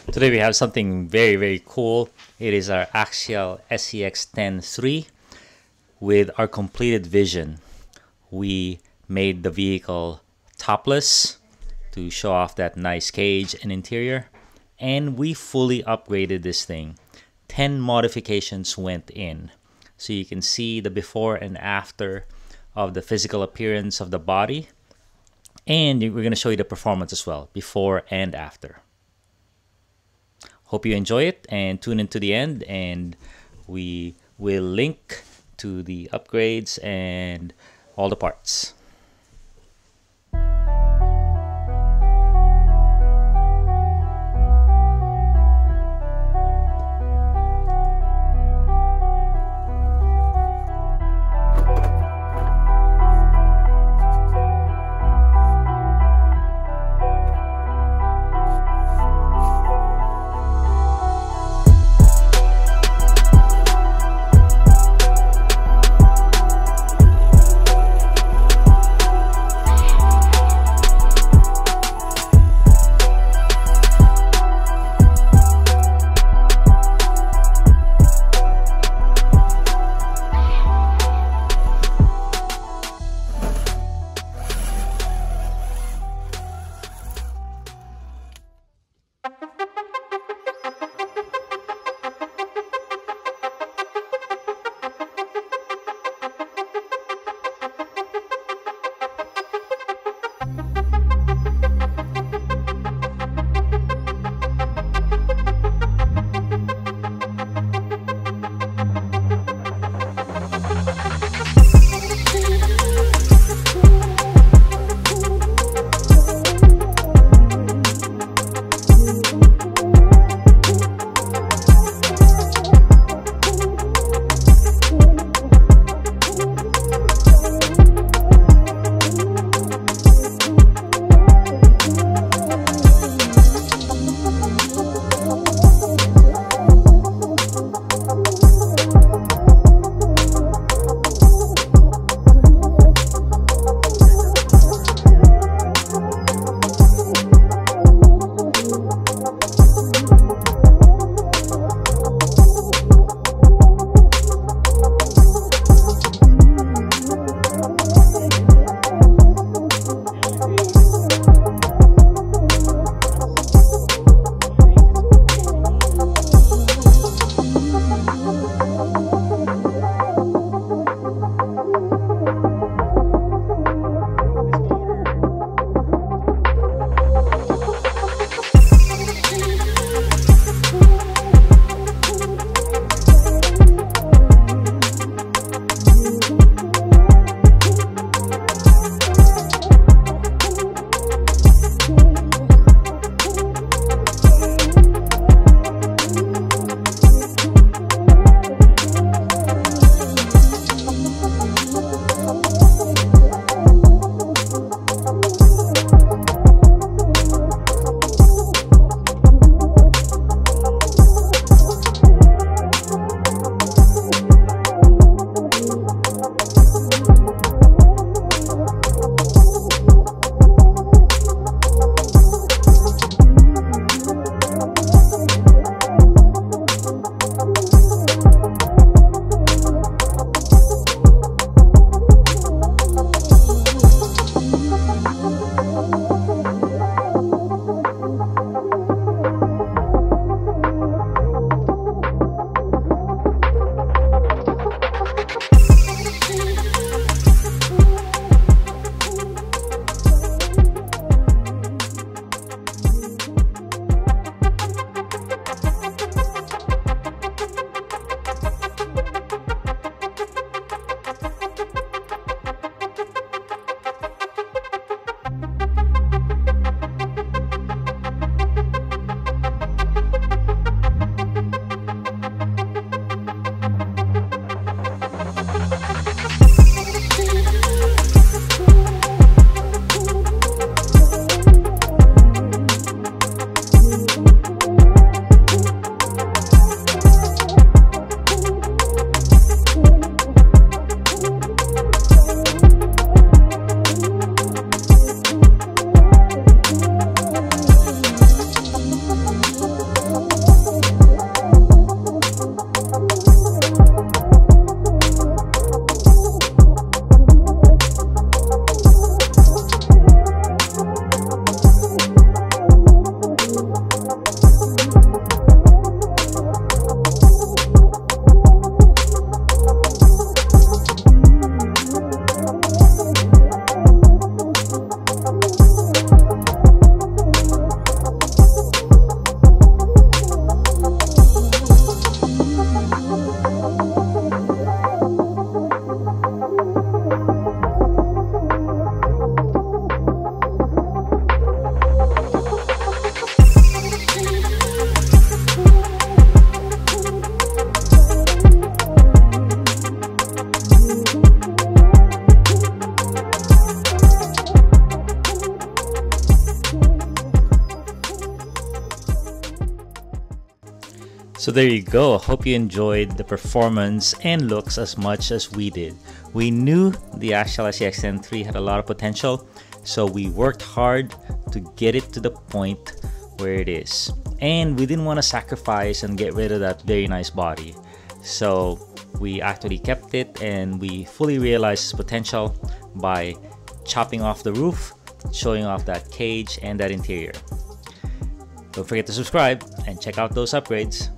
Today we have something very, very cool. It is our Axial SCX-10-3 with our completed vision. We made the vehicle topless to show off that nice cage and interior, and we fully upgraded this thing. 10 modifications went in, so you can see the before and after of the physical appearance of the body, and we're going to show you the performance as well, before and after. Hope you enjoy it and tune in to the end, and we will link to the upgrades and all the parts. So there you go. Hope you enjoyed the performance and looks as much as we did. We knew the Axial SCX-10 III had a lot of potential, so we worked hard to get it to the point where it is. And we didn't want to sacrifice and get rid of that very nice body. So we actually kept it, and we fully realized its potential by chopping off the roof, showing off that cage and that interior. Don't forget to subscribe and check out those upgrades.